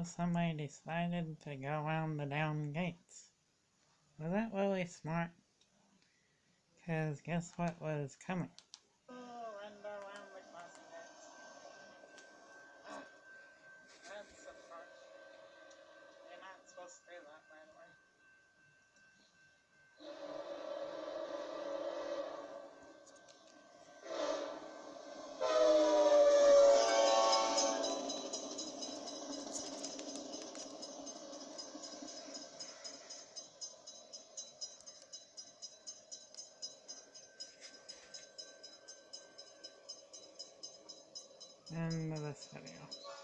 So somebody decided to go around the down gates. Was that really smart? Cause guess what was coming? Oh, and around the crossing gates. Oh, that's a part. You're not supposed to do that, by the way. End of this video.